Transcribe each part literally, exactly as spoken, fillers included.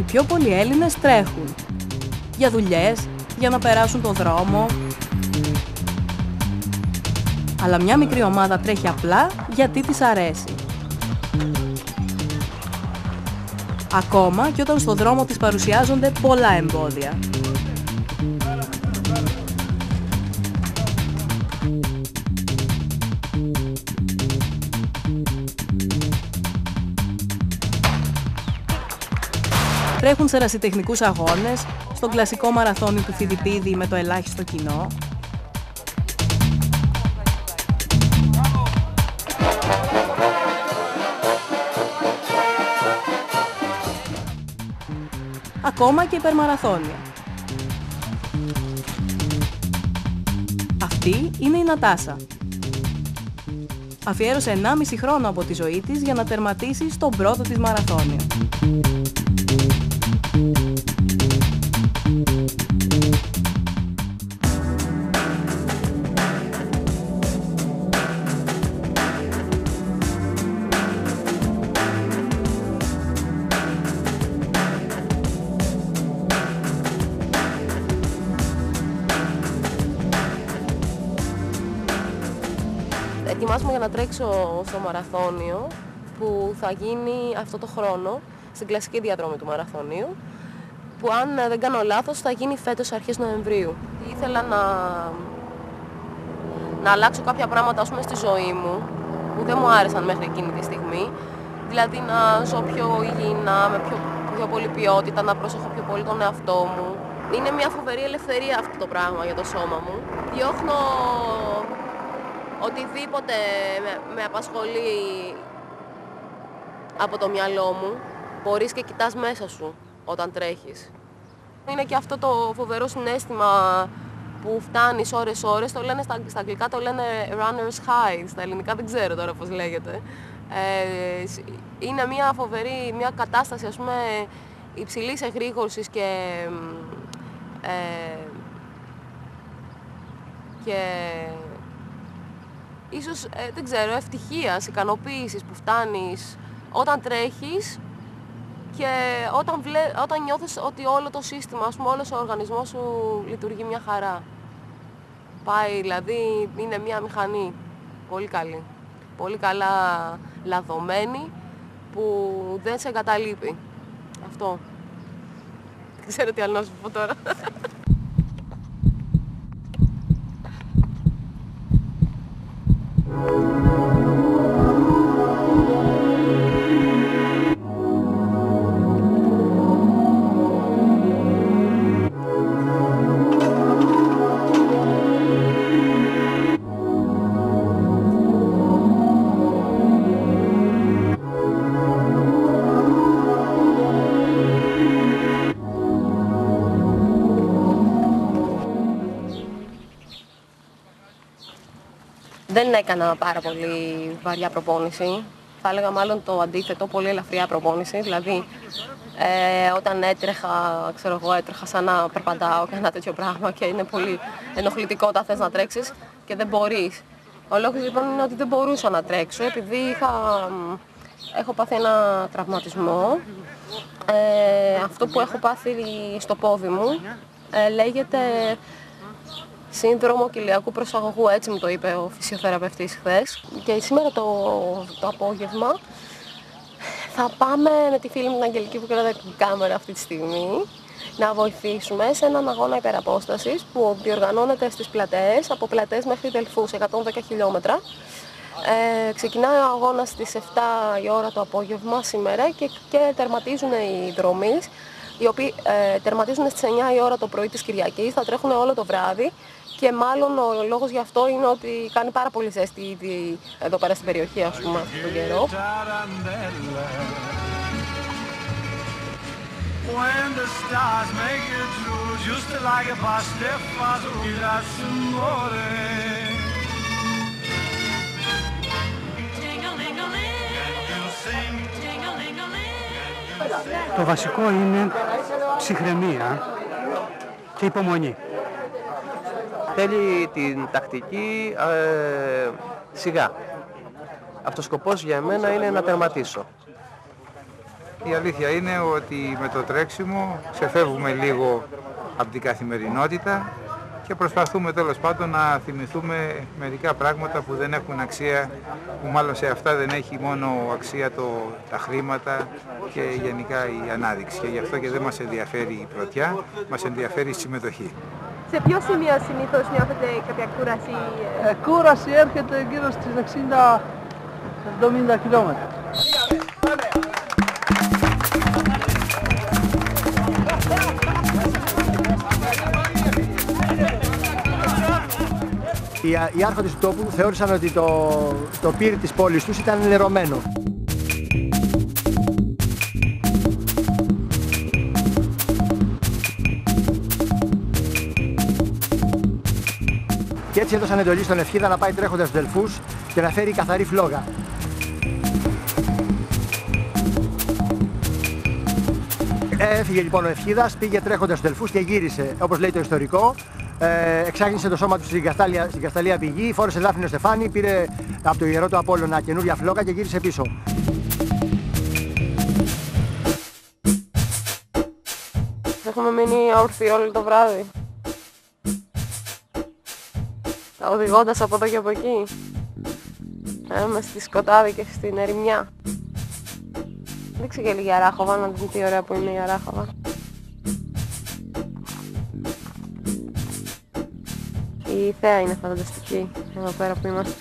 πιο πολλοί Έλληνες τρέχουν. Για δουλειές, για να περάσουν τον δρόμο. Αλλά μια μικρή ομάδα τρέχει απλά γιατί της αρέσει. Ακόμα και όταν στο δρόμο της παρουσιάζονται πολλά εμπόδια. Τρέχουν σε ερασιτεχνικούς αγώνες, στον κλασικό μαραθώνιο του Φιδιπίδη με το ελάχιστο κοινό. Ακόμα και υπερμαραθώνια. Αυτή είναι η Νατάσα. Αφιέρωσε ενάμιση χρόνο από τη ζωή της για να τερματίσει στον πρώτο της μαραθώνιο. Ετοιμάζομαι για να τρέξω στο μαραθώνιο που θα γίνει αυτό το χρόνο στην κλασική διαδρομή του μαραθωνίου, που αν δεν κάνω λάθος θα γίνει φέτος αρχές Νοεμβρίου. Ήθελα να, να αλλάξω κάποια πράγματα, ας πούμε, στη ζωή μου που δεν μου άρεσαν μέχρι εκείνη τη στιγμή, δηλαδή να ζω πιο υγιεινά, με πιο, πιο πολύ ποιότητα, να προσέχω πιο πολύ τον εαυτό μου. Είναι μια φοβερή ελευθερία αυτό το πράγμα για το σώμα μου. Διώχνω οτιδήποτε με, με απασχολεί από το μυαλό μου. Μπορείς και κοιτάς μέσα σου όταν τρέχεις. Είναι και αυτό το φοβερό συναίσθημα που φτάνεις ώρες ώρες, το λένε στα, στα αγγλικά το λένε runner's high, στα ελληνικά δεν ξέρω τώρα πώς λέγεται. Ε, είναι μια φοβερή, μια κατάσταση, ας πούμε, υψηλής εγρήγορσης και, ε, και ίσως, ε, δεν ξέρω, ευτυχίας, ικανοποίησης που φτάνεις όταν τρέχεις και όταν, βλέ, όταν νιώθεις ότι όλο το σύστημα, ας πούμε, όλος ο οργανισμός σου λειτουργεί μια χαρά. Πάει, δηλαδή, είναι μια μηχανή πολύ καλή, πολύ καλά λαδωμένη, που δεν σε εγκαταλείπει. Αυτό. Δεν ξέρω τι άλλο να σου πω τώρα. Δεν έκανα πάρα πολύ βαριά προπόνηση. Θα έλεγα μάλλον το αντίθετο, πολύ ελαφριά προπόνηση. Δηλαδή, ε, όταν έτρεχα, ξέρω εγώ, έτρεχα σαν να περπατάω και ένα τέτοιο πράγμα και είναι πολύ ενοχλητικό όταν θες να τρέξεις και δεν μπορείς. Ο λόγος λοιπόν είναι ότι δεν μπορούσα να τρέξω επειδή είχα, έχω πάθει ένα τραυματισμό. Ε, αυτό που έχω πάθει στο πόδι μου ε, λέγεται σύνδρομο κοιλιακού προσαγωγού, έτσι μου το είπε ο φυσιοθεραπευτής χθες. Και σήμερα το, το απόγευμα θα πάμε με τη φίλη μου την Αγγελική που κρατάει την κάμερα αυτή τη στιγμή να βοηθήσουμε σε έναν αγώνα υπεραπόστασης που διοργανώνεται στις Πλατεές, από Πλατεές μέχρι Δελφούς, εκατόν δέκα χιλιόμετρα. Ε, ξεκινάει ο αγώνας στις επτά η ώρα το απόγευμα σήμερα και, και τερματίζουν οι δρομείς, οι οποίοι ε, τερματίζουν στις εννιά η ώρα το πρωί της Κυριακής, θα τρέχουν όλο το βράδυ και μάλλον ο λόγος γι' αυτό είναι ότι κάνει πάρα πολύ ζέστη ήδη εδώ πέρα στην περιοχή, ας πούμε, αυτόν τον καιρό. Το βασικό είναι ψυχραιμία και υπομονή. Θέλει την τακτική ε, σιγά. Αυτός ο σκοπός για μένα είναι να τερματίσω. Η αλήθεια είναι ότι με το τρέξιμο ξεφεύγουμε λίγο από την καθημερινότητα και προσπαθούμε τέλος πάντων να θυμηθούμε μερικά πράγματα που δεν έχουν αξία, που μάλλον σε αυτά δεν έχει μόνο αξία το, τα χρήματα και γενικά η ανάδειξη. Και γι' αυτό και δεν μας ενδιαφέρει η πρωτιά, μας ενδιαφέρει η συμμετοχή. Σε ποιο σημείο συνήθως νιώθετε κάποια κούραση? Ε, κούραση έρχεται γύρω στις εξήντα εβδομήντα χιλιόμετρα. Οι, οι άρχοντες του τόπου θεώρησαν ότι το, το πύρ της πόλης τους ήταν λερωμένο. Και έτσι έδωσαν εντολή στον Ευχίδα να πάει τρέχοντας στους Δελφούς και να φέρει καθαρή φλόγα. Έφυγε λοιπόν ο Ευχίδας, πήγε τρέχοντας στους Δελφούς και γύρισε, όπως λέει το ιστορικό. Ε, εξάγνησε το σώμα του στην Καστάλια, στην Κασταλία πηγή, φόρεσε δάφνη στεφάνι, πήρε από το ιερό του Απόλλωνα καινούρια φλόγα και γύρισε πίσω. Έχουμε μείνει όρθιοι όλο το βράδυ. Οδηγώντας από εδώ και από εκεί. Είμαι στη σκοτάδι και στην ερημιά. Δείξε και λίγη Αράχοβα, να δείτε τι ωραία που είναι η Αράχοβα. Η θέα είναι φανταστική, εδώ πέρα που είμαστε.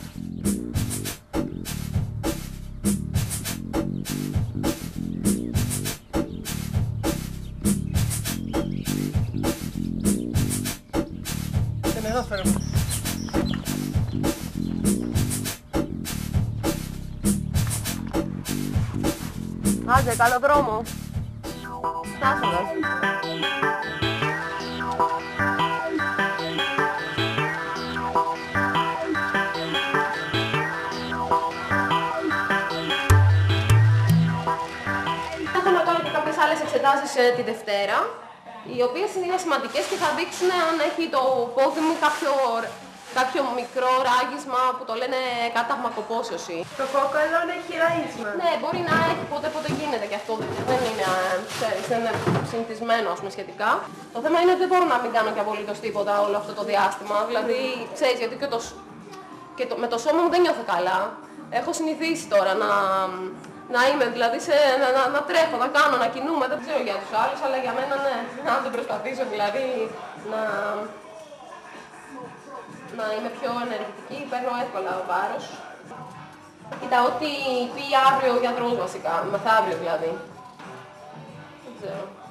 Και εδώ φέρουμε. Άντε, καλό δρόμο. Στάσοντας. Έχω να κάνω και κάποιες άλλες εξετάσεις ε, τη Δευτέρα, οι οποίες είναι σημαντικές και θα δείξουν αν έχει το πόδι μου κάποιο, κάποιο μικρό ράγισμα που το λένε κάταγμα κοπόσωση. Το κόκκαλο έχει ράγισμα. Ναι, μπορεί να έχει, πότε πότε γίνεται και αυτό, δεν είναι, ξέρεις, δεν είναι συνηθισμένο ας πούμε σχετικά. Το θέμα είναι ότι δεν μπορώ να μην κάνω και απολύτως τίποτα όλο αυτό το διάστημα, δηλαδή, ξέρεις, γιατί και, το, και το, με το σώμα μου δεν νιώθω καλά. Έχω συνηθίσει τώρα να, να είμαι, δηλαδή, σε, να, να, να τρέχω, να κάνω, να κινούμαι, δεν ξέρω για τους άλλους, αλλά για μένα ναι, αν δεν προσπαθήσω δηλαδή να, να είμαι πιο ενεργητική, παίρνω εύκολα βάρος. Κοίτα, ό,τι πει αύριο ο γιατρός βασικά, μεθαύριο δηλαδή. Δεν ξέρω.